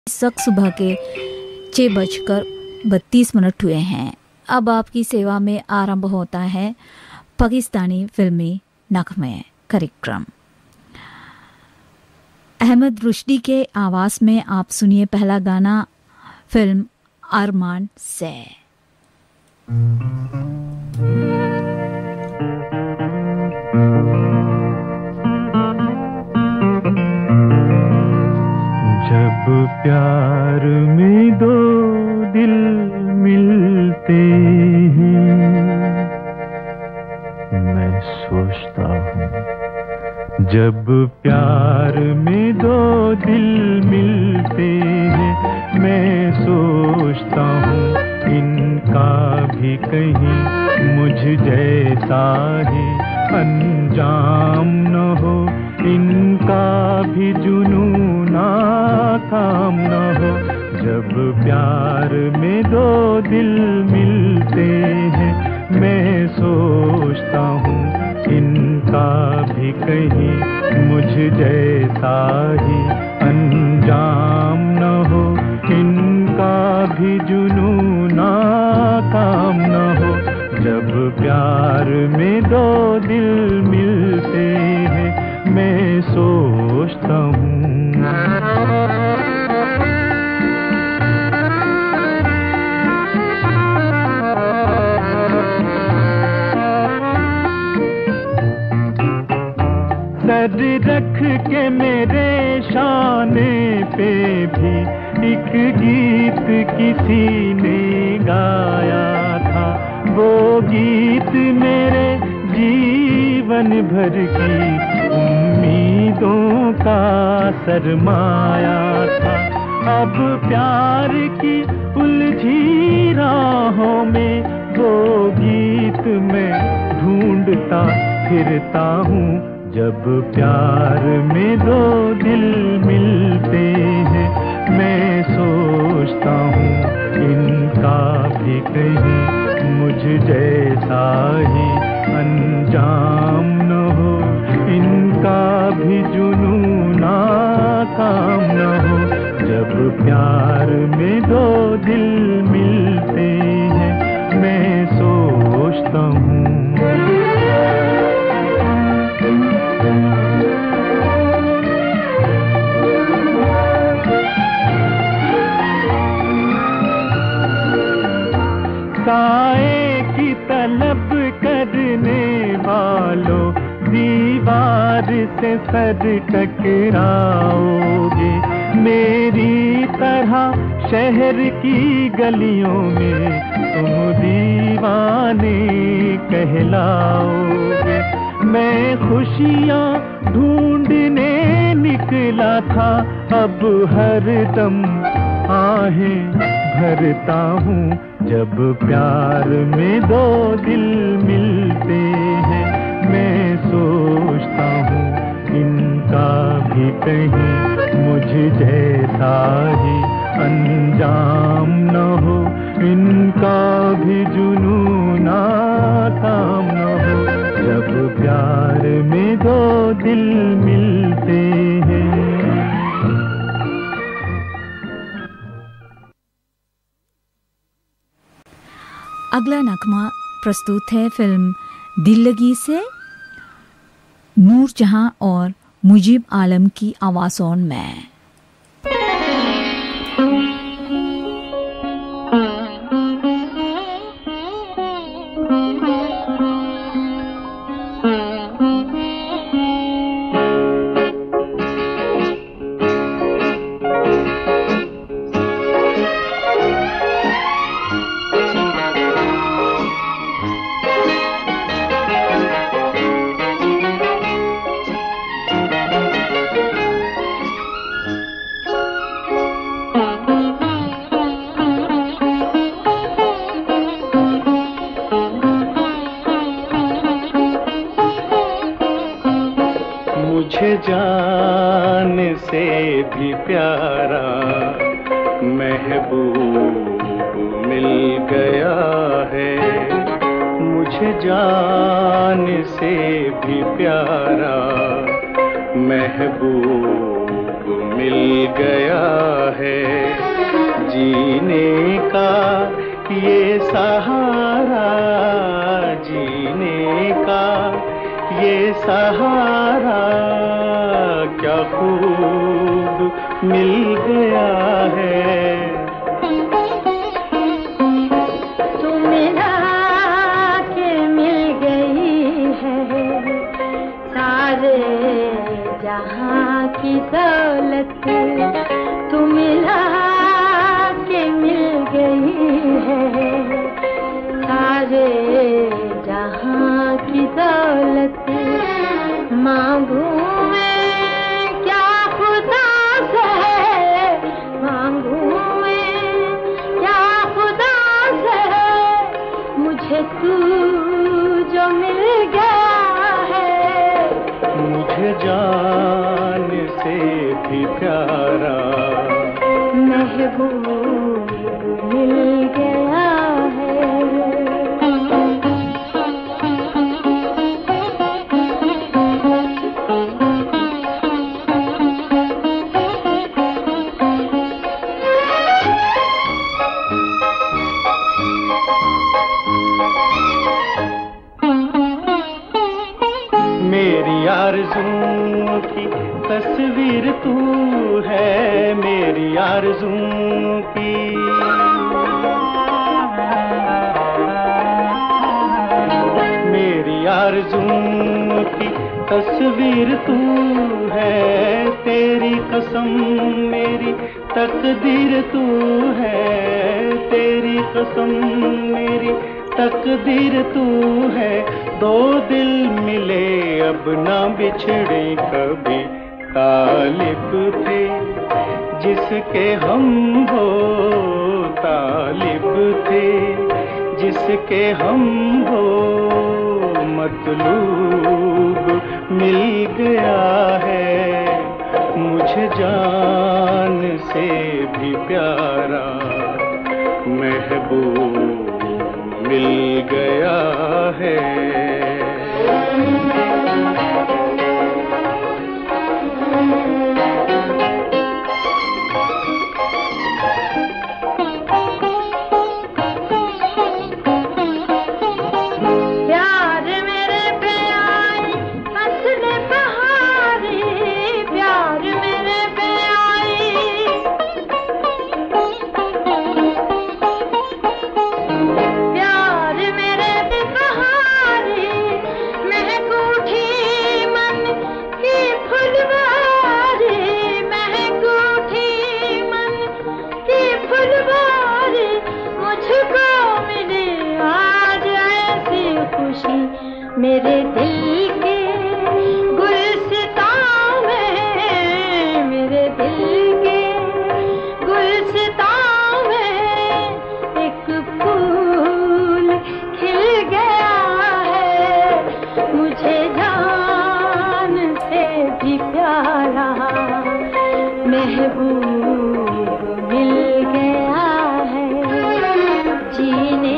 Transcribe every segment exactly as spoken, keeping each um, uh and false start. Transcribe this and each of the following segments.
इस वक्त सुबह के छः बजकर बत्तीस मिनट हुए हैं। अब आपकी सेवा में आरंभ होता है पाकिस्तानी फिल्मी नगमे कार्यक्रम। अहमद रुश्दी के आवाज़ में आप सुनिए पहला गाना फिल्म अरमान से। जब प्यार में दो दिल मिलते हैं, मैं सोचता हूँ जब प्यार में दो दिल मिलते हैं, मैं सोचता हूँ इनका भी कहीं मुझ जैसा ही अंजाम न हो, इनका भी जुनून नाकाम न हो। जब प्यार में दो दिल मिलते हैं, मैं सोचता हूँ इनका भी कहीं मुझ जैसा ही अंजाम न हो, इनका भी जुनून नाकाम न हो। जब प्यार में दो दिल मिलते हैं, मैं सोचता हूँ सर रख के मेरे शाने पे भी एक गीत किसी ने गाया था, वो गीत मेरे जीवन भर की उम्मीदों का सरमाया था। अब प्यार की उलझी राहों में वो गीत मैं ढूंढता फिरता हूँ। जब प्यार में दो दिल मिलते हैं, मैं सोचता हूँ इनका भी कहीं मुझ जैसा ही अंजाम न हो, इनका भी जुनून नाकाम न हो। जब प्यार में दो दिल मिलते हैं, मैं सोचता हूँ साए की तलब करने वालों, दीवार से सर टकराओगे। मेरी तरह शहर की गलियों में तुम दीवाने कहलाओगे। मैं खुशियाँ ढूंढने निकला था, अब हर दम आहें भरता हूँ। जब प्यार में दो दिल मिलते हैं, मैं सोचता हूँ इनका भी कहीं मुझ जैसा ही अंजाम न हो, इनका भी जुनून नाकाम न हो। जब प्यार में दो दिल मिलते हैं। अगला नगमा प्रस्तुत है फिल्म दिल लगी से नूर जहां और मुजीब आलम की आवाज़ों में। जान से भी प्यारा महबूब मिल गया है, मुझे जान से भी प्यारा महबूब मिल गया है, जीने का ये सहारा, जीने का ये सहारा क्या खूब मिल गया है। तू मिला के मिल गई है सारे जहां की दौलत, तू मिला के मिल गई है सारे जहां की दौलत। मांगू मैं क्या खुदा से, मांगू मैं क्या खुदा से, मुझे तू जो मिल गया है, मुझे जान से भी प्यारा महबूब मिल गया है। मेरी आरज़ू की तस्वीर तू है, मेरी आरज़ू की, मेरी आरज़ू की तस्वीर तू है, तेरी कसम मेरी तकदीर तू है, तेरी कसम मेरी तकदीर तू है। दो दिल मिले अब ना बिछड़े कभी, तालिब थे जिसके हम हो, तालिब थे जिसके हम हो, मतलूब मिल गया है, मुझे जान से भी प्यारा महबूब मिल गया है। मेरे दिल के गुलसितां में, मेरे दिल के गुलसितां में एक फूल खिल गया है, मुझे जान से भी प्यारा महबूब मिल गया है। जीने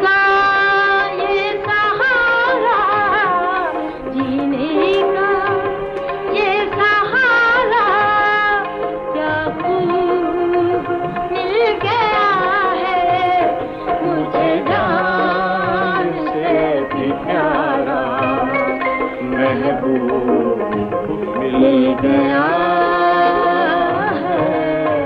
मिल गया है।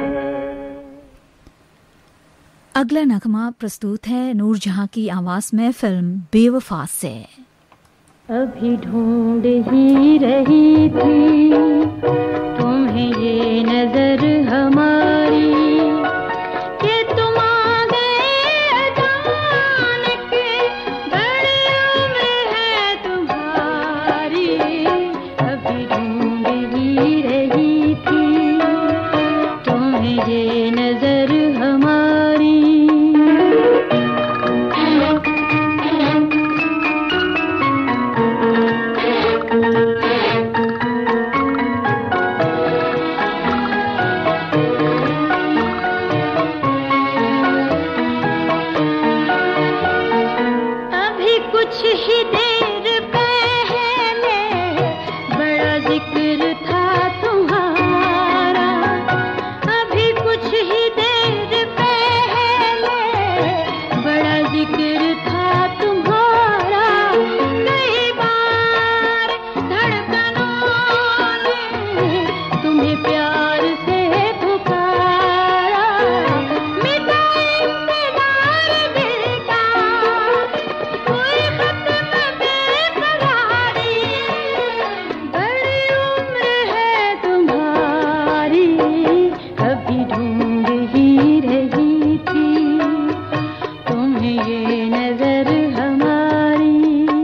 अगला नगमा प्रस्तुत है नूरजहां की आवाज में फिल्म बेवफा से। अभी ढूंढ ही रही थी तुम्हें ये नजर हमारी, कि तुम आ गए अचानक, बड़ी उम्र है तुम्हारी। अभी ढूंढ ही रही थी तुम्हें ये नजर हमारी। कुछ ही देर पहले बड़ा जिक्र था तुम्हारा, ढूंढ ही रही थी तुम्हें ये नजर हमारी।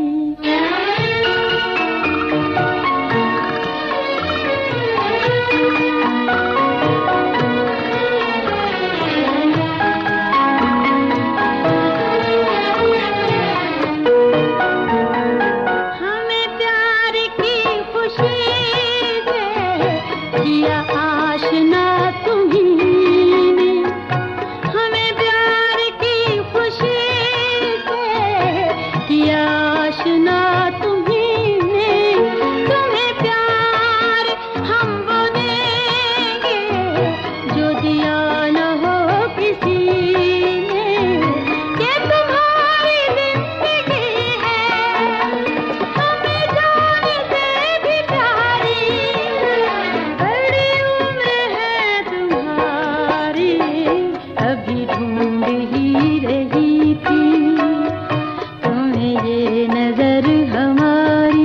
हमें प्यार की खुशी से किया आशना तुम्हीं ने, हमें प्यार की खुशी से किया आशना तुम्हीं ने। तुम्हें प्यार हम वो देंगे जो दिया न हो किसी ने, कि तुम्हारी जिंदगी है हमें जाने से भी प्यारी, बड़ी उम्र है तुम्हारी अभी ढूंढ ही रही थी तुम्हें ये नजर हमारी।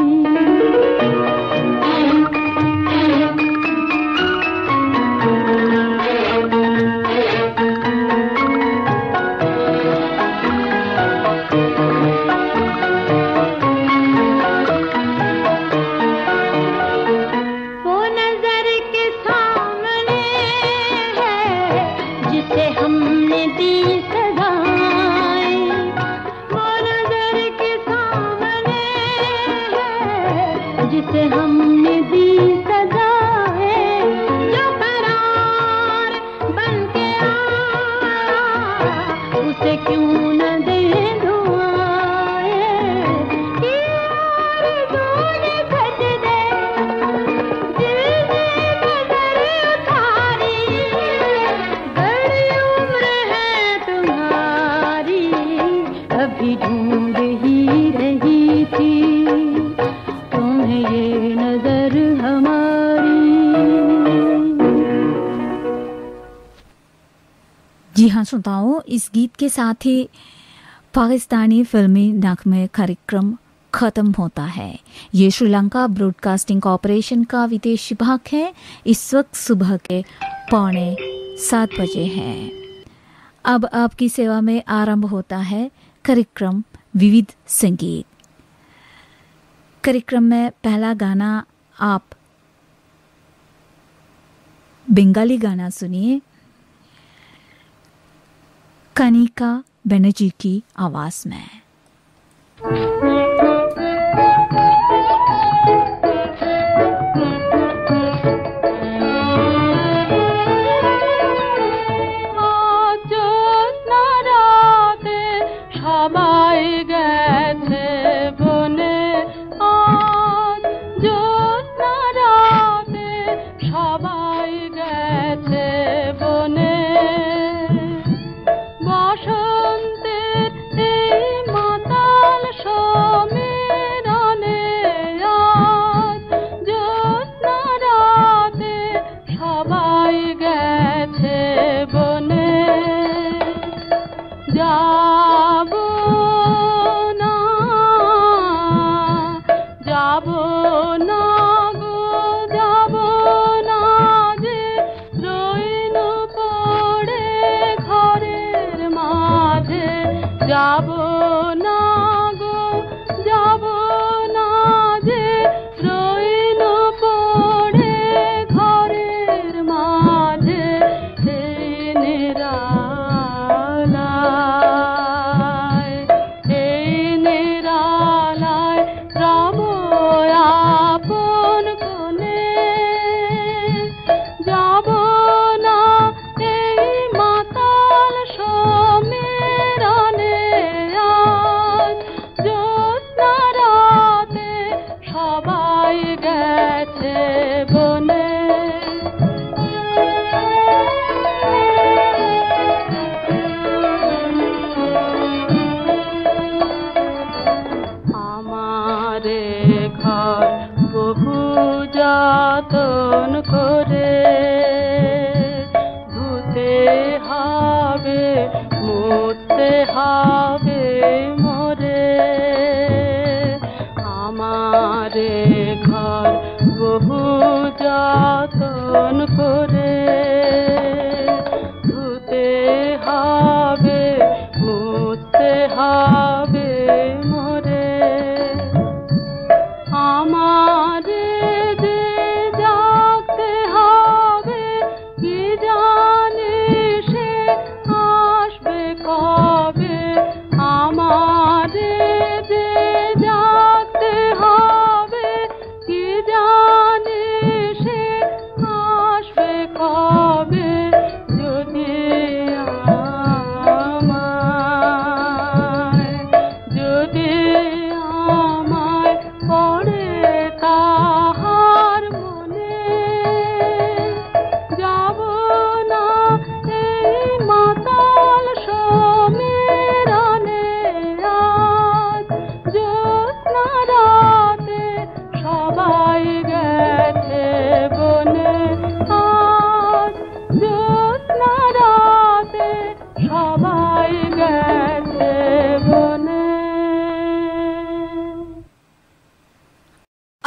वो नजर के सामने है जिसे हमने दी सदाएं, वो नजर के सामने है जिसे हमने दी सदाएं, जो करार बन के आया उसे क्यों न दे दुआएं, कि आरज़ू ने सजदे दिल में नजर उतारी, बड़ी उम्र है तुम्हारी अभी ढूंढ ही रही थी तुम्हें ये नजर हमारी। जी हाँ श्रोताओं, इस गीत के साथ ही पाकिस्तानी फिल्मी नगमे कार्यक्रम खत्म होता है। ये श्रीलंका ब्रॉडकास्टिंग कॉरपोरेशन का विदेश विभाग है। इस वक्त सुबह के पौने सात बजे हैं। अब आपकी सेवा में आरंभ होता है कार्यक्रम विविध संगीत। कार्यक्रम में पहला गाना आप बंगाली गाना सुनिए, कनिका बनर्जी की आवाज में। সবাই গেছে বনে আজ জ্যোৎস্না রাতে, সবাই গেছে বনে বসন্তের এই মাতাল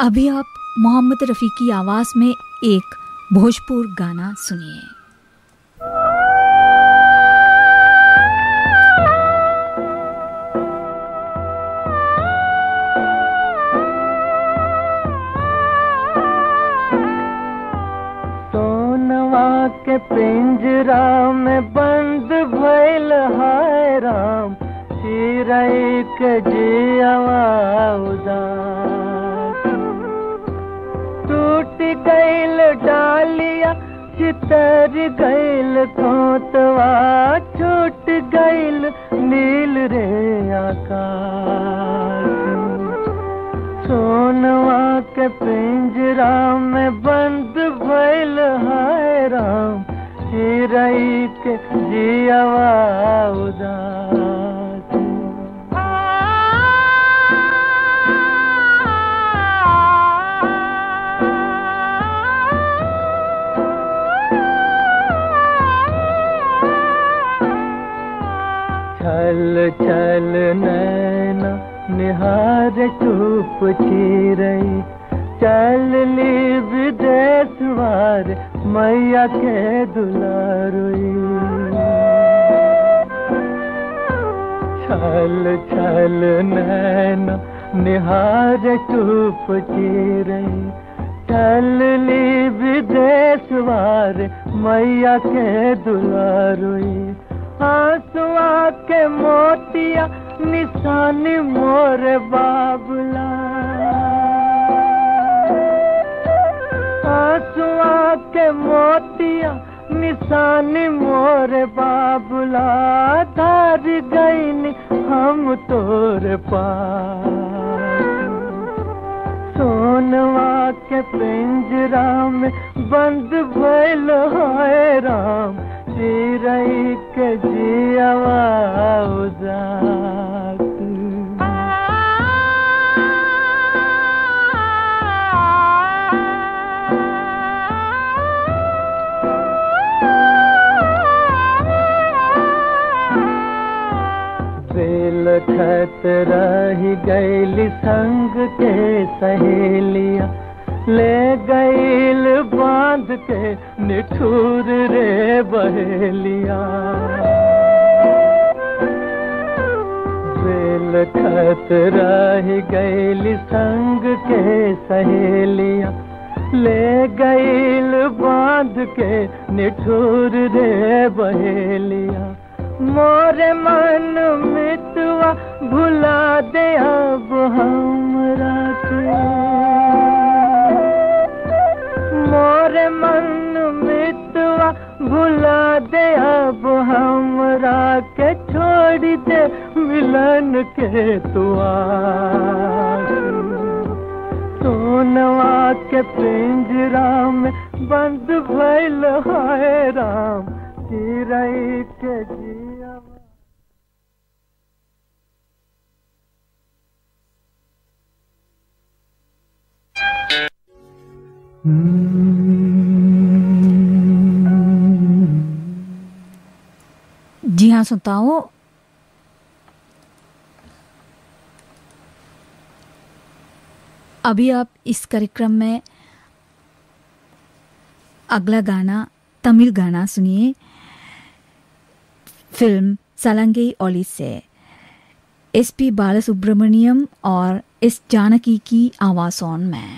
अभी आप मोहम्मद रफ़ी की आवाज़ में एक भोजपुर गाना सुनिए। सोनवा के पिंजरा में बंद भइल हाय राम, चिरई के जियवा उदास। टूट गइल डालिया चितर गइल खोतवा, छूट गइल नील रे आकाश। सोनवा के पिंजरा में बंद भइल हाय राम, चिरई के जियवा उदास। छल छल नैना निहार चुप चिरई, चल ली विदेश वार मैया के दुलारुई। छल छल नैना निहार चुप चिरई, चल ली विदेश वार मैया के दुलारुई। आंसुआ के मोतिया निशानी मोर बाबुला, आंसुआ के मोतिया निशानी मोर बाबुला। धार गईन हम तोर पास, सोनवा के पिंजरा में बंद भइल हाय राम, चिरई के जियवा उदास। बेल खत रही गइल संग के सहेलिया, ले गइल बांध के निठुर रे बहेलिया। बेल खत रही गइल संग के सहेलिया, ले गइल बांध के निठुर रे बहेलिया। मोरे मन मितवा भुला दे अब हमरा के, मोरे मन मितवा भुला दे अब हमरा के। छोड़ दे मिलन के तुआ, सोनवा के पिंजरा में बंद भइल हाय राम, चिरई के जियवा। जी हाँ श्रोताओं, अभी आप इस कार्यक्रम में अगला गाना तमिल गाना सुनिए। फिल्म सलंगे ओली से एस पी बालासुब्रमण्यम और एस जानकी की आवाज़ों में।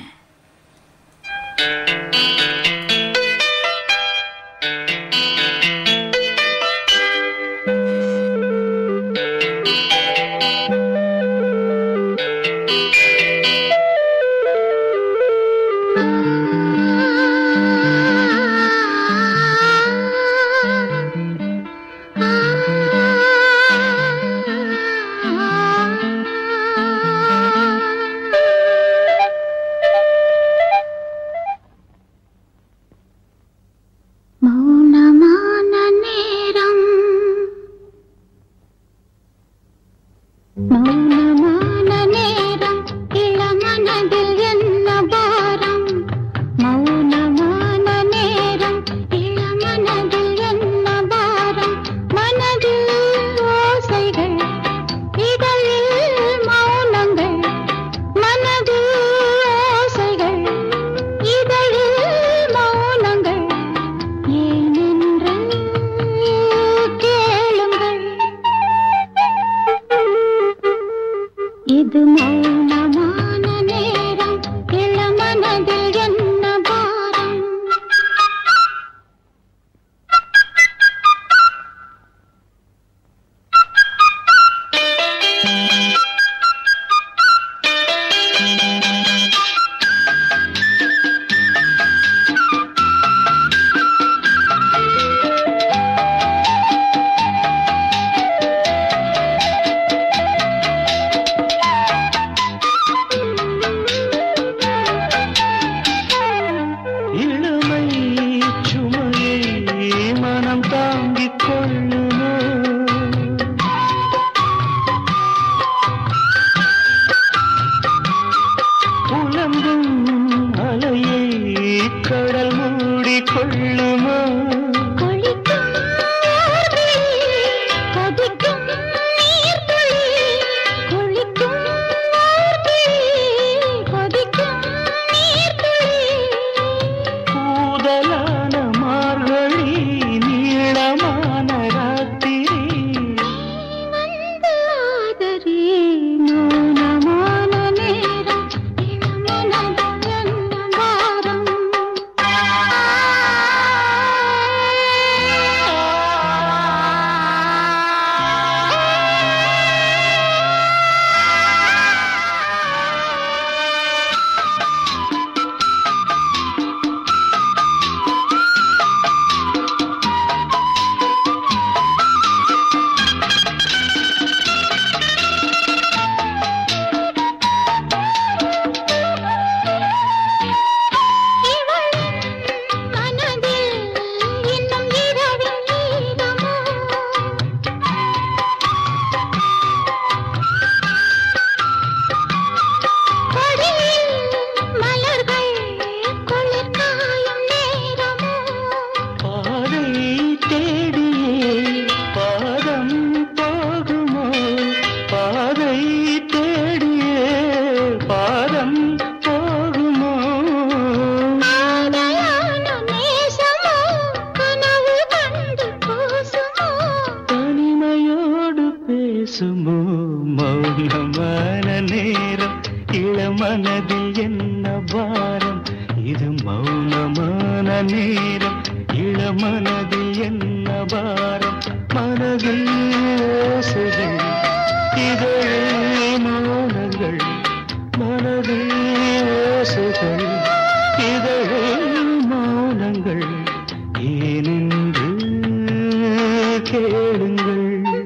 சுமோ மௌனமான நேரம் இளமனதில் என்ன பாரம் இது மௌனமான நேரம் இளமனதில் என்ன பாரம் மனதில் ஓசைகள் இதழில் மௌனங்கள் மனதில் ஓசைகள் இதழில் மௌனங்கள் ஏனென்று கேளுங்கள்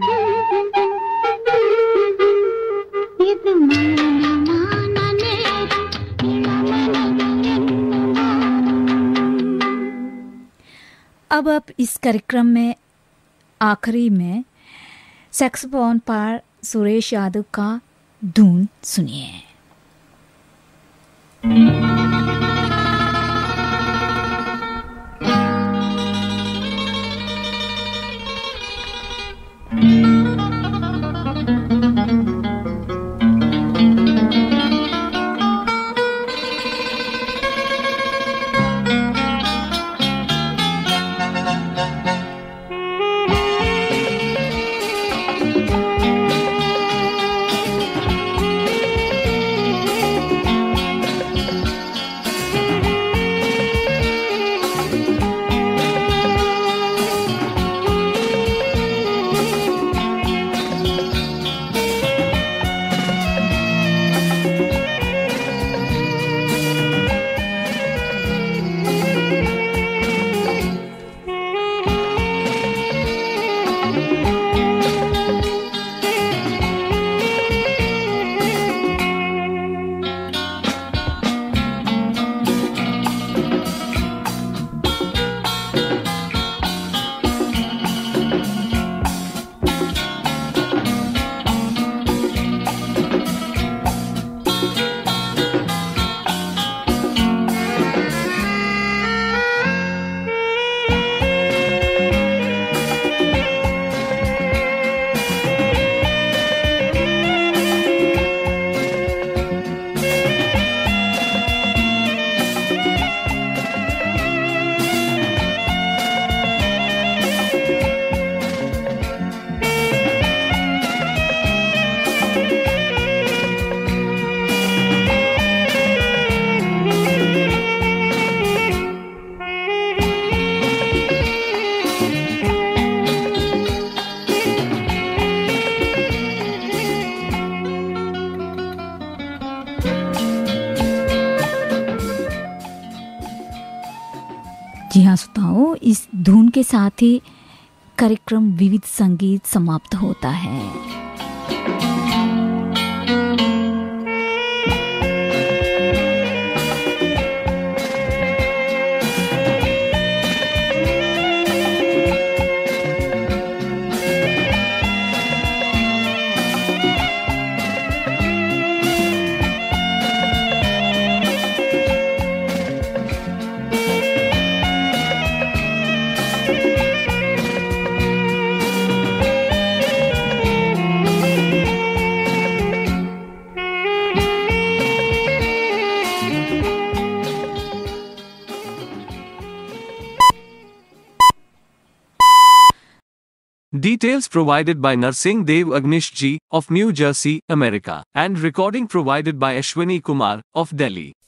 இது மௌனமான நேரம் இளமனதில் என்ன अब आप इस कार्यक्रम में आखिरी में सैक्सोफोन पर सुरेश यादव का धुन सुनिए। जी हाँ श्रोताओं, इस धुन के साथ ही कार्यक्रम विविध संगीत समाप्त होता है। Details provided by Narsingh Dev Agnish Ji of New Jersey, America, and recording provided by Ashwini Kumar of Delhi.